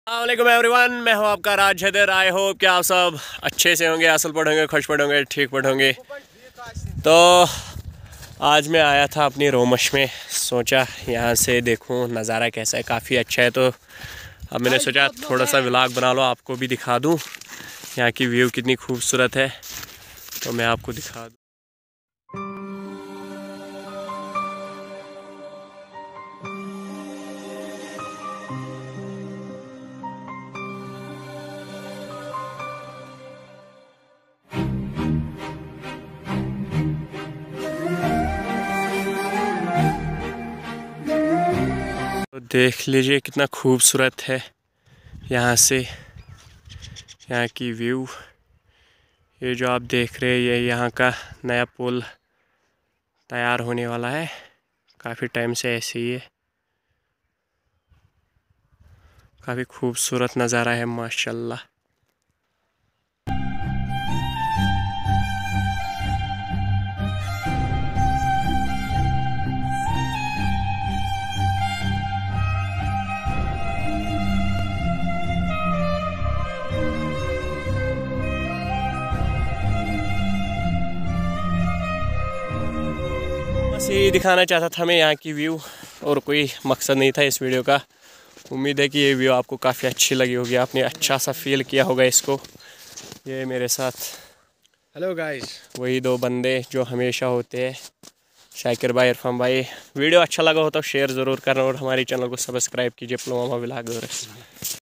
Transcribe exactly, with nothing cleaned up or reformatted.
अस्सलामुअलैकुम एवरीवन, मैं हूं आपका राज हैदर। आई होप कि आप सब अच्छे से होंगे, असल पढ़ोगे, खुश पढ़ोगे, ठीक पढ़ोगे। तो आज मैं आया था अपनी रोमश में, सोचा यहाँ से देखूं नज़ारा कैसा है, काफ़ी अच्छा है। तो अब मैंने सोचा थोड़ा सा व्लॉग बना लो, आपको भी दिखा दूं यहाँ की व्यू कितनी खूबसूरत है। तो मैं आपको दिखा दूँ। तो देख लीजिए कितना खूबसूरत है यहाँ से, यहाँ की व्यू। ये जो आप देख रहे हैं ये यहाँ का नया पुल तैयार होने वाला है, काफ़ी टाइम से ऐसे ही है। काफ़ी खूबसूरत नज़ारा है माशाल्लाह। बस यही दिखाना चाहता था मैं यहाँ की व्यू, और कोई मकसद नहीं था इस वीडियो का। उम्मीद है कि ये व्यू आपको काफ़ी अच्छी लगी होगी, आपने अच्छा सा फील किया होगा इसको। ये मेरे साथ हेलो गाइस, वही दो बंदे जो हमेशा होते हैं, शाकिर भाई, इरफान भाई। वीडियो अच्छा लगा हो तो शेयर ज़रूर करना और हमारे चैनल को सब्सक्राइब कीजिए, पुलवामा व्लॉगर्स।